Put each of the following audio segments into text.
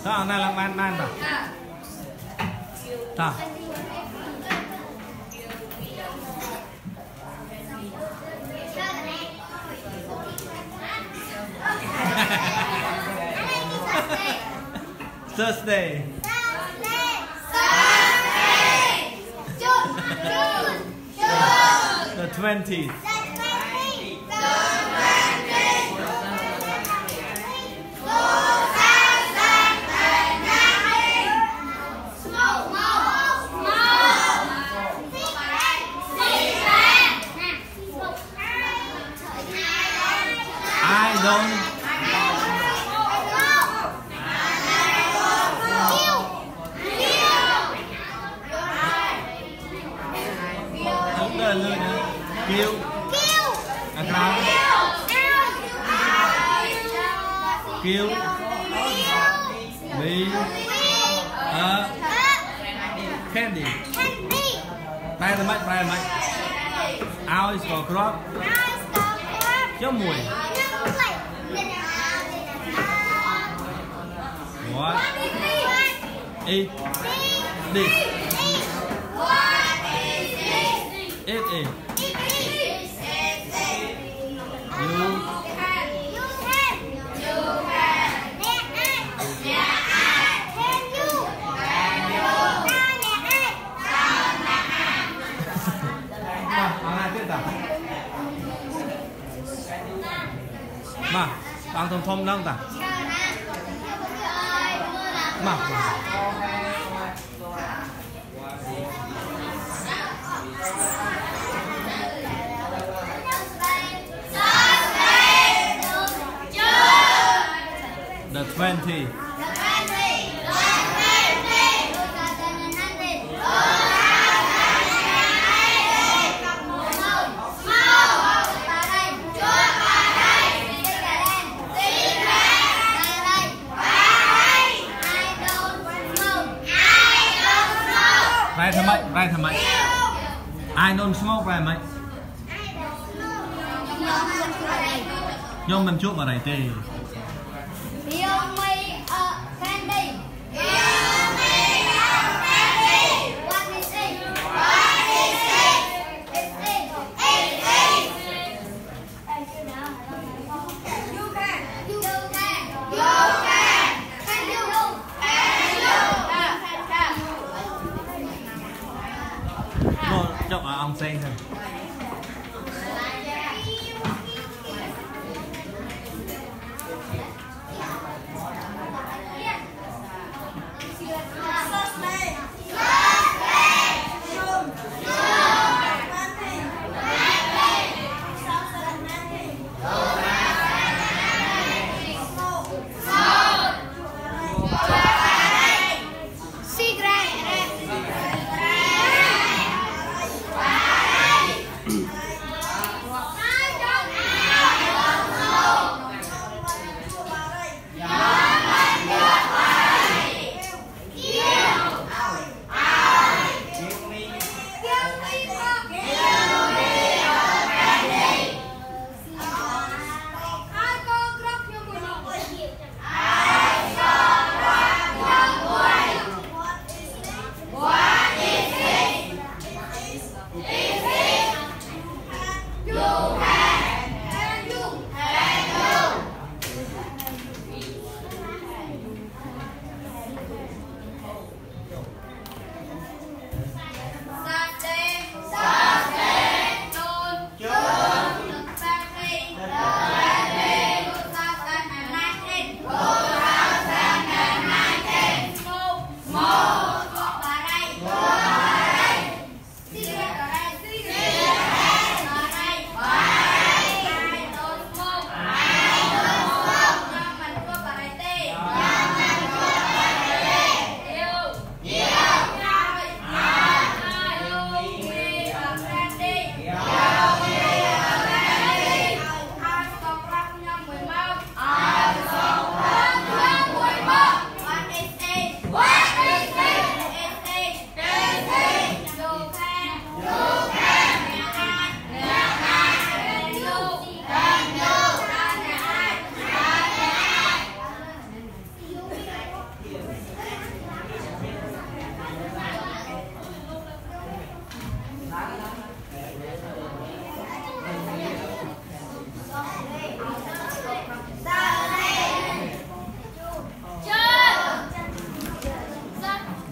Đó, này là man ta. Ta. Thursday. The 20th. I don't. Đúng rồi, lười nữa. Kêu. Crown. Kêu. Be. Candy. Đây là mấy. Eyes for crop. Chó mùi. What? Eat. This. Eat it. You. Mà, bạn thông thông nâng ta. Mà. The 20. Right thầm mấy. I don't smoke right mấy. Nhưng mình chuột vào đây tê. Chọc ở ông sen thôi.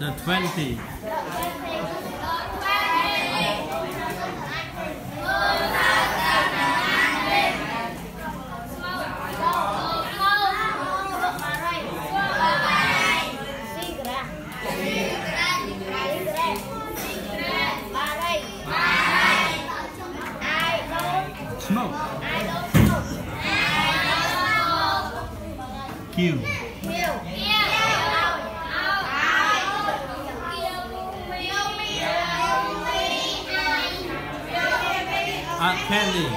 The 20. Smoke. Q. Candy.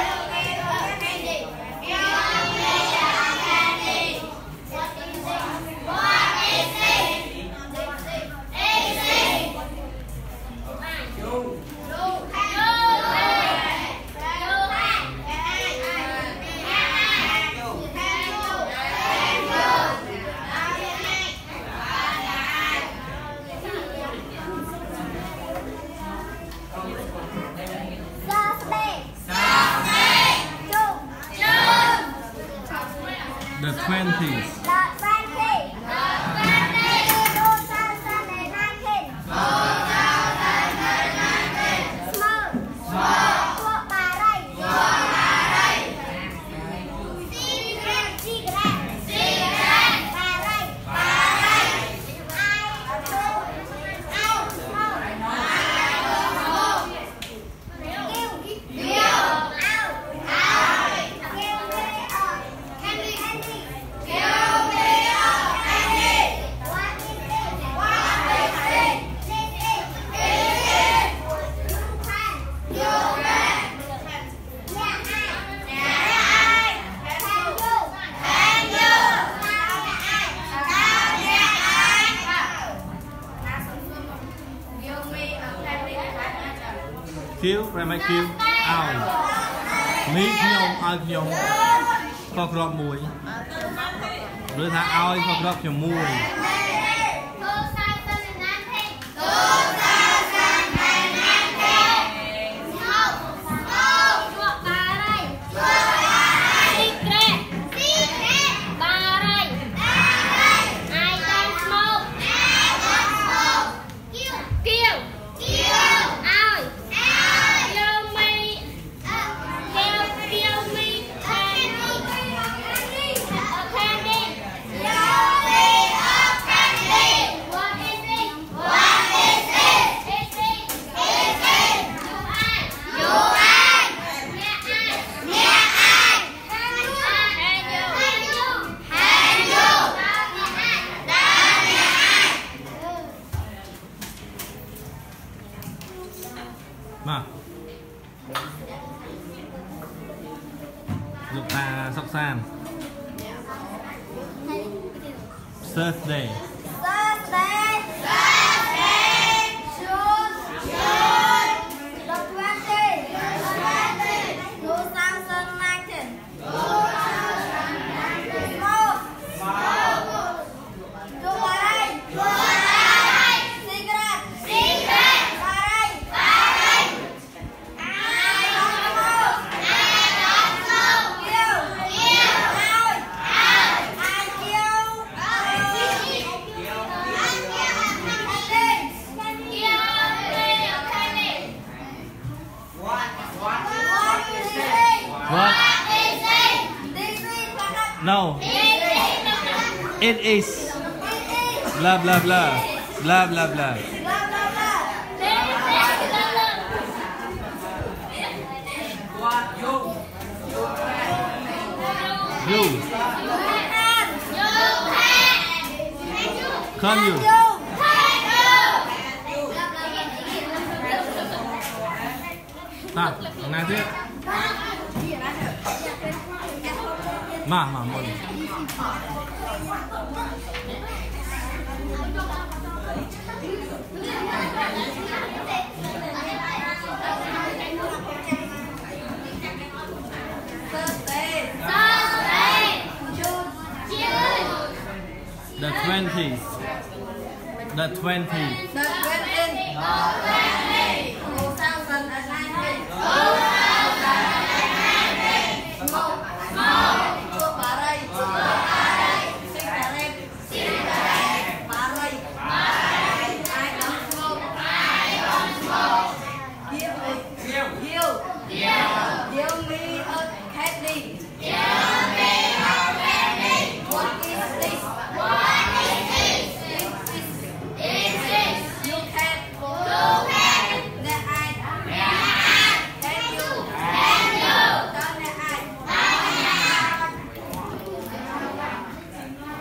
The 20s. Kêu, ra máy kêu, ao Mỹ nhông, ao nhông Có crop mùi Rồi thả ao có crop cho mùi Mà Dục ta sóc san Thursday. Thursday. June. The 20. 2019. Smoke. Dubarai. Cigarette. Barai. I don't smoke. What? No. It is. Blah blah blah. Blah blah blah. You. Come you. Ta, này thế. Mà một. The 20s. The 20s. The 20.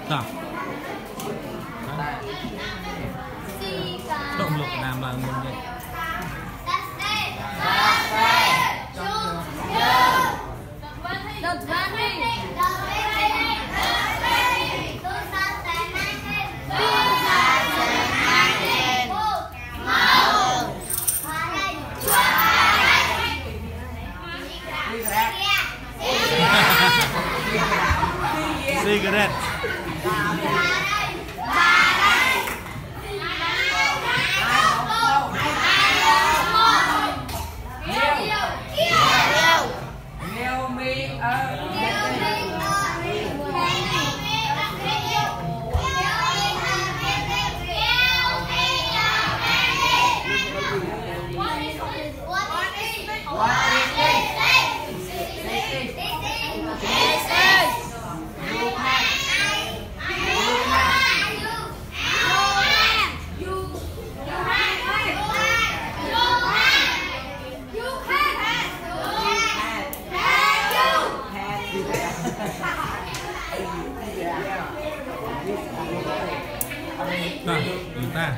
Đó. Động lực làm là nguồn gì? Cigarette. Rồi, chúng ta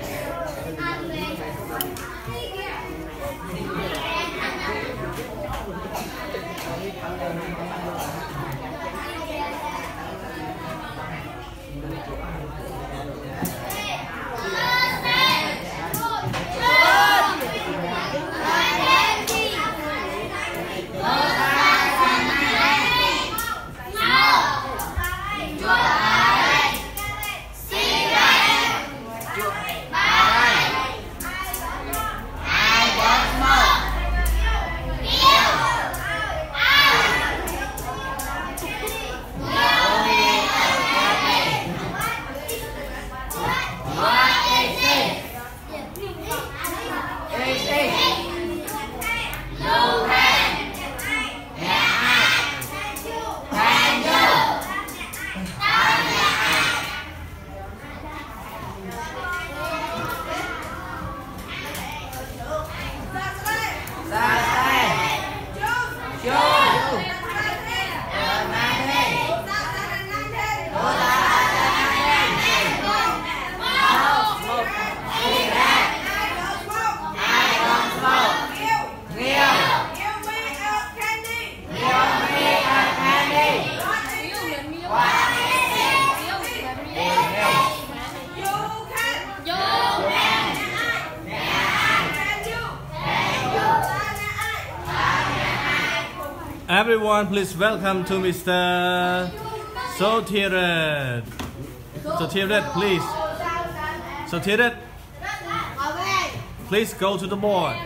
everyone, please welcome to Mr. Sotiret. Sotiret, please. Sotiret, please go to the board.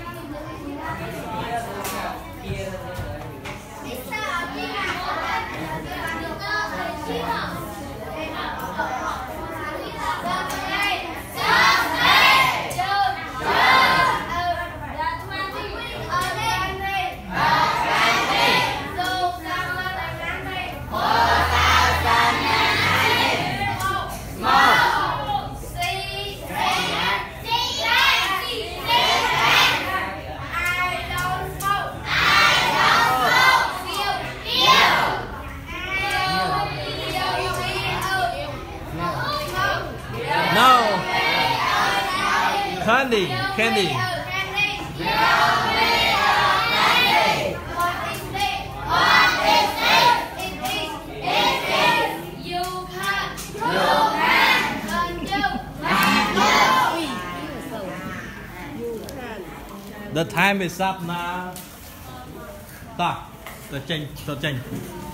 No. Candy. The time is up now. Stop. The change.